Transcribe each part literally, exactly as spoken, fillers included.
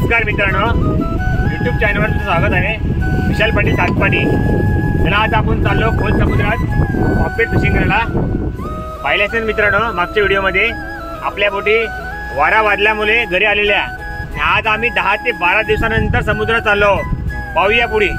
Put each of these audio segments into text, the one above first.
नमस्कार मित्रांनो, यूट्यूब चॅनलवर तुमचं स्वागत आहे। विशाल पाटील सातपाटी। चला आज आपण चाललो खोल समुद्रात पॉम्फ्रेट फिशिंग करायला। पाहिले असेल मित्रांनो मागच्या व्हिडिओमध्ये आपल्या बोटी वारा वादल्यामुळे घरी आलेल्या। आज आम्ही दहा ते बारा दिवसानंतर समुद्रात चाललो। पाहूया पुढे।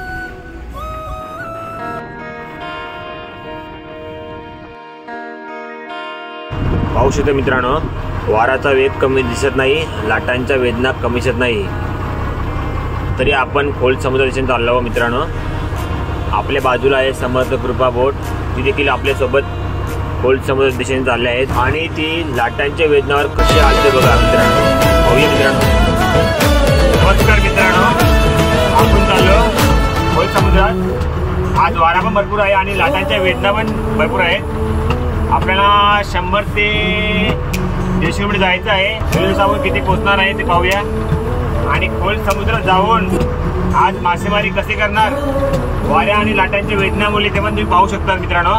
पाहू शकतो मित्रांनो, वाराचा वेग कमी दिसत नाही, लाटांच्या वेदना कमी दिसत नाही, तरी आपण खोल समुद्र दिशेने चाललो मित्रांनो। आपल्या बाजूला आहे समर्थ कृपा बोट, ती देखील आपल्या सोबत खोल समुद्र दिशेने चालले आहेत आणि ती लाटांच्या वेदनावर कशी आलते बघा मित्रांनो। पाहूया मित्रांनो। नमस्कार मित्रांनो, आपण चाललो खोल समुद्रात। आज वारा पण भरपूर आहे आणि लाटांच्या वेदना पण भरपूर आहेत। आपल्याला शंभर ते दीडशे किलोमीटर जायचं आहे। रेल्वेसावर किती पोहोचणार आहे ते पाहूया आणि खोल समुद्रात जाऊन आज मासेमारी कशी करणार, वाऱ्या आणि लाटांच्या वेदनामुळे ते पण तुम्ही पाहू शकता मित्रांनो।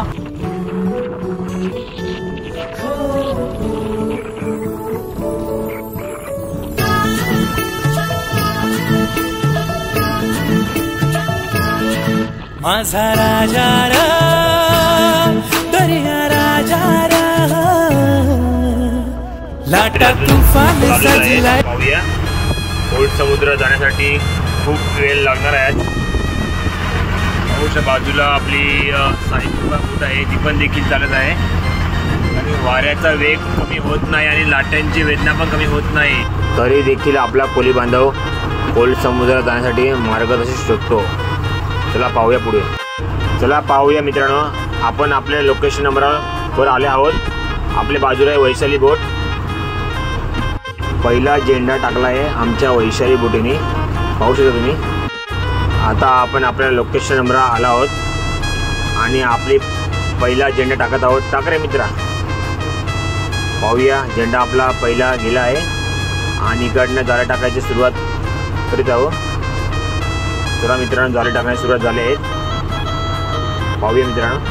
माझा राजा रा दर्या राजा रा लाटा तुफान सजलाय। पाहूया खोल समुद्र जाण्यासाठी खूप वेळ लागणार आहे। पाऊस बाजूला आपली साहित्य बोट आहे, ती पण देखील चालत आहे आणि वाऱ्याचा वेग कमी होत नाही आणि लाटांची वेदना पण कमी होत नाही, तरी देखील आपला कोली बांधव खोल समुद्रात जाण्यासाठी मार्गदर्शन शोधतो। चला पाहूया पुढे। चला पाहूया मित्रांनो, आपण आपल्या लोकेशन नंबरवर आले आहोत। आपल्या बाजूला आहे वैशाली बोट। पहिला झेंडा टाकला आहे आमच्या वैशाली बोटीने, पाहू शकता तुम्ही। आता आपण आपल्या लोकेशन नंबरवर आला आहोत आणि आपली पहिला झेंडा टाकत आहोत। टाक रे मित्रा। पाहूया, झेंडा आपला पहिला गेला आहे आणि इकडनं जाळे टाकायची सुरुवात करीत आहोत। चला मित्रांनो, जाळे टाकण्याची सुरुवात झाली आहे। पाहूया मित्रांनो।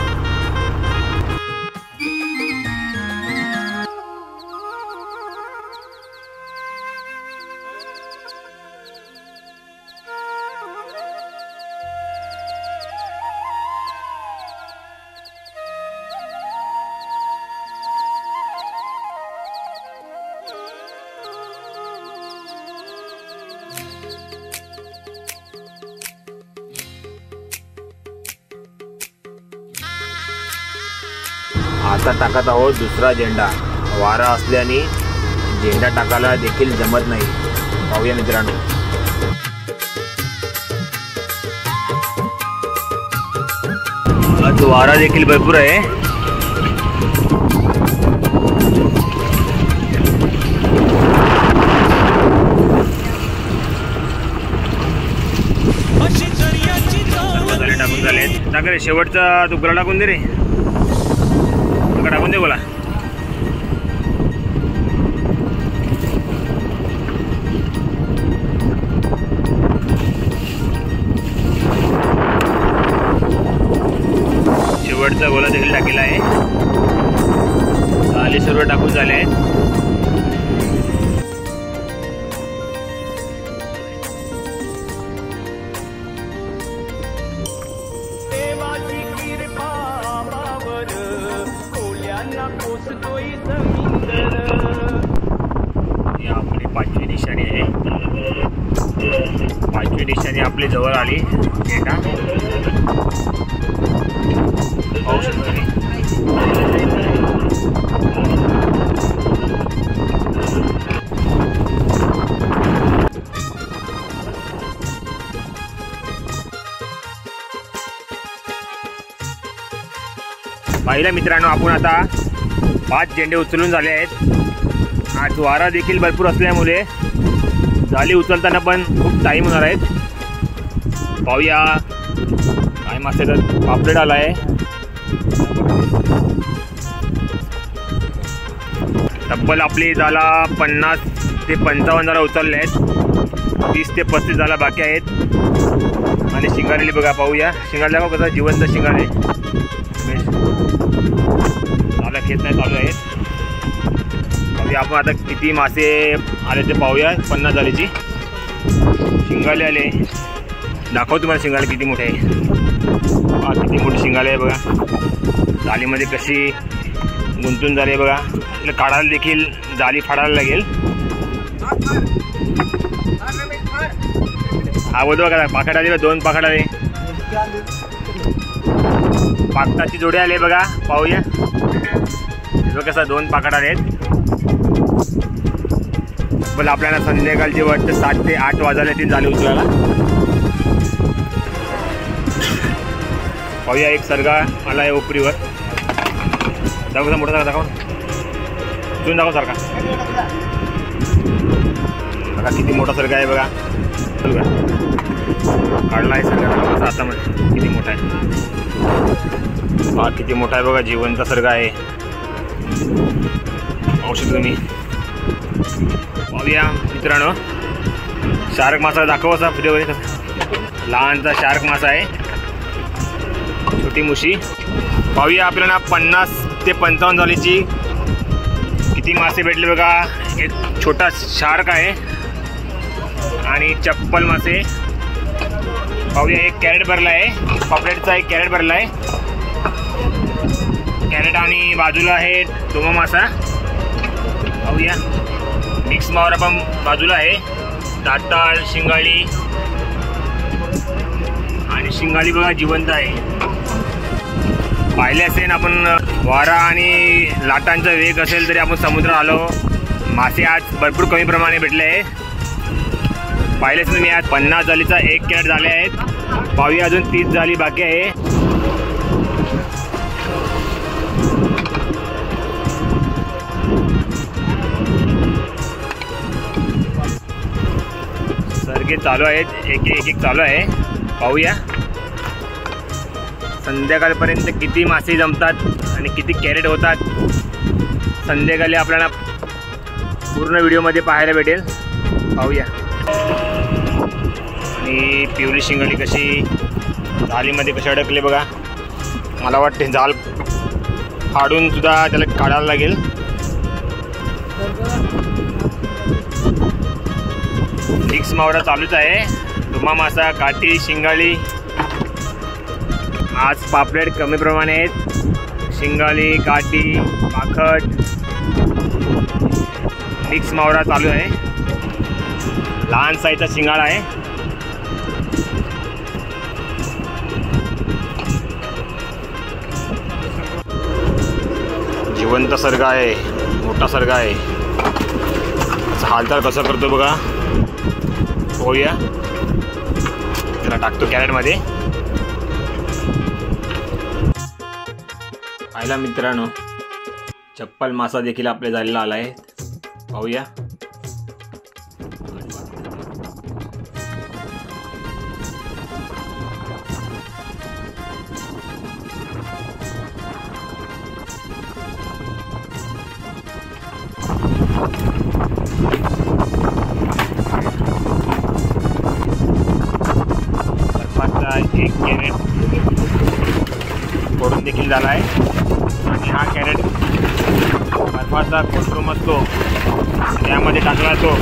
आता टाकत आहोत दुसरा झेंडा। वारा असल्याने झेंडा टाकायला देखील जमत नाही। पाहूया मित्रांनो। आज वारा देखील भरपूर आहे। टाकून झाले टाक रे, शेवटचा तुकडा टाकून दे रे, टाकून दे बोला। शेवटचा गोला देखील टाकेला आहे। आले सर्व टाकून झाले आहेत। आपली पाचवी निशाणी आहे। पाचवी निशाणी आपली जवळ आली। झेंडा पाहू शकतो मी। पाहिलं मित्रांनो, आपण आता पाच झेंडे उचलून झाले आहेत। आज वारा देखील भरपूर असल्यामुळे जाळी उचलताना पण खूप टाईम होणार आहेत। पाहूया काय मासे तर पापलेट आला आहे। तब्बल आपली जाला पन्नास ते पंचावन्न जाला उचलले आहेत। तीस ते पस्तीस जाला बाकी आहेत आणि शिंगारेली बघा। पाहूया शिंगारला बघा कसं जिवंत शिंगारे झाला खेच नाही चालू आहेत। आपण आता किती मासे आले ते पाहूया। पन्नास झालीची शिंगाले आले, दाखव तुम्हाला शिंगाले किती मोठे आहे. हा किती मोठी शिंगाले आहे बघा. जालीमध्ये कशी गुंतून झाली बघा. आपलं काढायला देखील जाली फाडायला लागेल. हा बोलतो बघा, पाकड आले, दोन पाकड आले, पाकटाची जोडी आले बघा. पाहूया बघा कसा दोन पाकड आले आहेत. पण आपल्याला संध्याकाळची वाटतं सात ते आठ वाजायला ती झाली उचलायला. पाहूया एक सरगा आला आहे ओपरीवर. दाखव कसा मोठा दाखव, तुम्ही दाखव सारखा बघा किती मोठा सरगा आहे बघा. बघा काढला आहे सरगा हातामध्ये, किती मोठा आहे. हा किती मोठा आहे बघा, जिवंत सरगा आहे. औषध तुम्ही पाहूया मित्रांनो. शार्क मासा दाखव असा व्हिडिओ. लहानचा शार्क मासा आहे, छोटी मुशी. पाहूया आपल्याला पन्नास ते पंचावन्न झालीची किती मासे भेटले बघा. एक छोटा शार्क आहे आणि चप्पल मासे. पाहूया एक कॅरेट भरला आहे, पॉपलेटचा एक कॅरेट भरला आहे. कॅरेट आणि बाजूला आहे डोमा मासा. पाहूया मिक्स मावरा पण बाजूला आहे. दाताळ, शिंगाळी आणि शिंगाळी बघा जिवंत आहे. पाहिले असेल आपण, वारा आणि लाटांचा वेग असेल तरी आपण समुद्रात आलो. मासे आज भरपूर कमी प्रमाणे भेटले आहे. पाहिलेच तुम्ही आज पन्नास जालीचा एक कॅरेट झाले आहेत. पाहूया अजून तीस जाली बाकी आहे. सरगे चालू आहेत, एक एक एक चालू आहे. पाहूया संध्याकाळपर्यंत किती मासे जमतात आणि किती कॅरेट होतात. संध्याकाळी आपल्याला पूर्ण व्हिडिओमध्ये पाहायला भेटेल. पाहूया. आणि पिवळी शिंगडी कशी जालीमध्ये कशी अडकले बघा. मला वाटते जाल फाडून सुद्धा त्याला काढायला लागेल. मिक्स मावरा चालूच आहे. डोमा मासा, काठी, शिंगाळी. आज पापलेट कमी प्रमाणे आहेत. शिंगाळी, काठी, पाखट, मिक्स मावरा चालू आहे. लहान साईजचा शिंगाळा आहे. जिवंत सरगा आहे, मोठा सरगा आहे. हालचाल कसं करतो बघा. पाहूया. त्याला टाकतो कॅरेटमध्ये. पाहिला मित्रांनो, चप्पल मासा देखील आपल्या जाळीला आला आहे. पाहूया. एक कॅरेट फोडून देखील झाला आहे. आणि हा कॅरेट बर्फाचा कोल्ड्रूम असतो त्यामध्ये टाकला. तो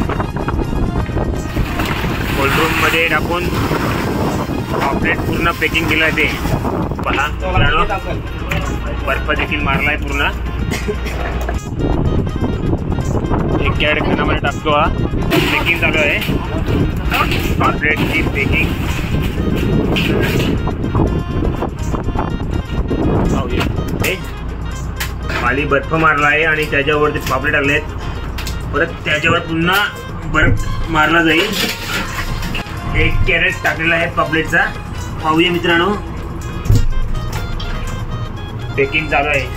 कोल्ड्रूममध्ये टाकून पॉपलेट पूर्ण पॅकिंग केलं आहे. ते पहा बर्फ देखील मारला आहे पूर्ण. एक कॅरेट खाण्यामध्ये टाकतो. हा पॅकिंग चालू आहे. पॉपलेटची पॅकिंग. खाली बर्फ मारला आहे आणि त्याच्यावरती पापलेट टाकले आहेत. परत त्याच्यावर पुन्हा बर्फ मारला जाईल. एक कॅरेट टाकलेला आहे पापलेटचा. पाहूया मित्रांनो, पॅकिंग चालू आहे.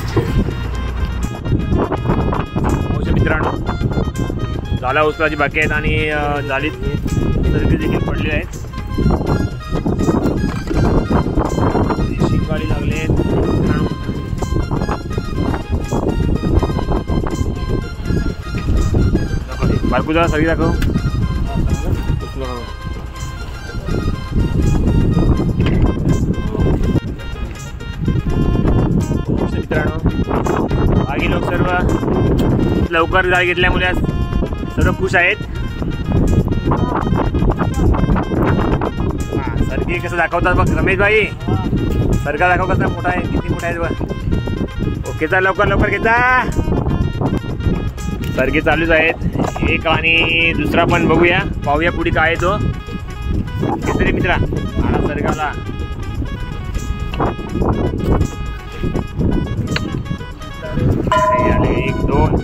मित्रांनो झाला उचलाची बाकी आहेत आणि जालीत सरकी देखील पडले आहेत. शिंगाळी लागले आहेत मित्रांनो. बारकुजा सगळी दाखव. मित्रांनो बाकी लोक सर्व लवकर जाळ घेतल्यामुळे सर्व खुश आहेत. हा, सरकी कसं दाखवतात बघ रमेश भाई. सरका दाखव कसा मोठा आहे, किती मोठा आहे बघ. ओके चल लवकर लवकर घेता. सरकी चालूच आहेत एक आणि दुसरा पण बघूया, पाहूया पुढे काय आहे तो. किती मित्रा आला सरकाला. एक दोन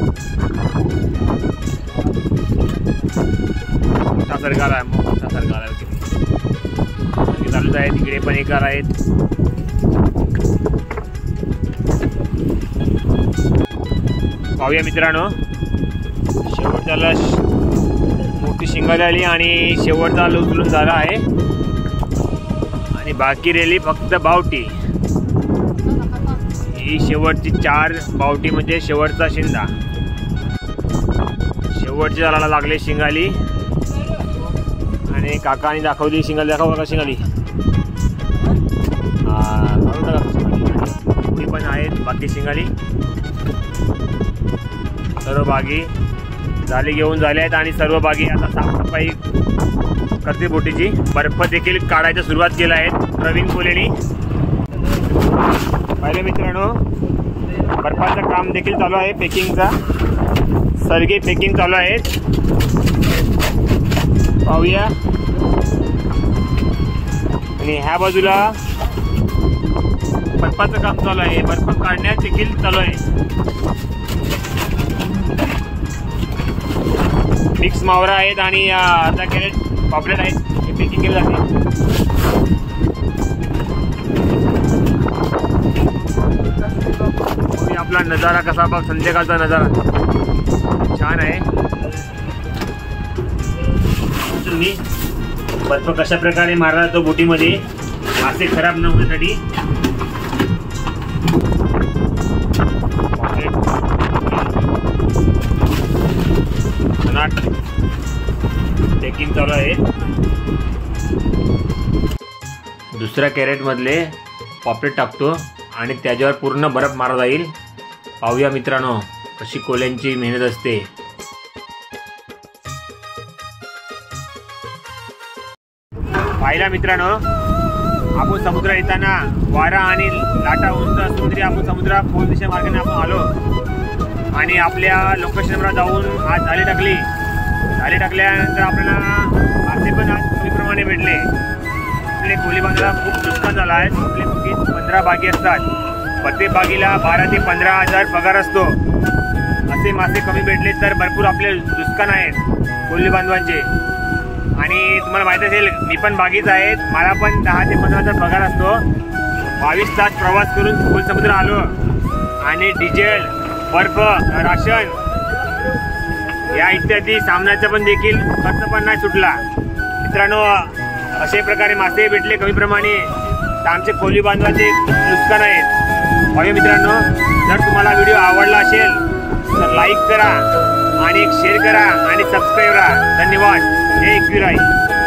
मोठा सरकार आहे, मोठा सरकार आहे. चालूच आहे, तिकडे पण एक आहेत. पाहूया मित्रांनो, शेवटच्याला मोठी शिंगाली आली आणि शेवटचा उचलून झाला आहे आणि बाकी रेली फक्त बावटी. ही शेवटची चार बावटी म्हणजे शेवटचा शिंदा. शेवटची झाडाला लागले शिंगाली आणि काकाने दाखवली शिंगाली. दाखव का शिंगाली. पुढे पण आहेत बाकी शिंगाली. सर्व बागी झाली घेऊन झाले आहेत आणि सर्व बागी आता साफसफाई करते बोटीची. बर्फ देखील काढायला सुरुवात केला आहे प्रवीण कोलेनी. पहिले मित्रांनो बर्फाचं काम देखील चालू आहे, पॅकिंगचा. सरगे पॅकिंग चालू आहेत, पाहूया. आणि ह्या बाजूला बर्फाचं काम चालू आहे, बर्फ काढण्यात देखील चालू आहे. मिक्स मावरा आहेत आणि अर्धा कॅरेट पॉपलेट आहेत, हे पॅकिंग केले जाते. आपला नजारा कसा बघ, संध्याकाळचा नजारा छान आहे. तुम्ही बर्फ कशा प्रकारे मारला तो बोटीमध्ये मासे खराब न होण्यासाठी. पॅकिंग चालू आहे. दुसऱ्या कॅरेट मधले पॉपलेट टाकतो आणि त्याच्यावर पूर्ण बर्फ मारा जाईल. पाहूया मित्रांनो कशी कोल्यांची मेहनत असते. पाहिला मित्रांनो, आपण समुद्र येताना वारा आणि लाटा उंच असून तरी आपण समुद्रा खोल दिशा मार्गाने आपण आलो आणि आपल्या लोकेशनवर जाऊन आज जाळी टाकली. जाळी टाकल्यानंतर आपल्याला मासे पण आज खोलीप्रमाणे भेटले. आपले खोली बांधायला खूप नुकसान झालं आहे. आपले मुख्य पंधरा बागी असतात, प्रत्येक बागीला बारा ते पंधरा हजार पगार असतो. असे मासे कमी भेटले तर भरपूर आपले नुकसान आहेत कोल्ही बांधवांचे. आणि तुम्हाला माहिती असेल मी पण बागीच आहेत, मला पण दहा ते पंधरा हजार पगार असतो. बावीस तास प्रवास करून खोल समुद्र आलो आणि डिझेल, बर्फ, राशन या इत्यादी सामन्याचा पण देखील खर्च पण नाही सुटला. मित्रांनो असे प्रकारे मासे भेटले कमी प्रमाणे तर आमचे खोली बांधवाचे नुकसान आहेत. पाहूया मित्रांनो, जर तुम्हाला व्हिडिओ आवडला असेल तर लाईक करा आणि एक शेअर करा आणि सबस्क्राईब करा. धन्यवाद. जय एकविराई.